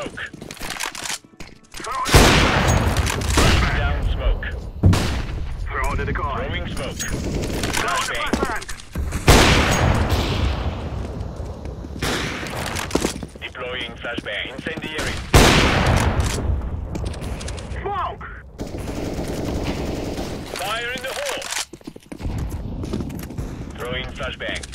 smoke. Down smoke. Throw under the car. Throwing smoke. Flashbang. Flashbang. Deploying flashbang. Incendiary. Smoke! Fire in the hole. Throwing flashbang.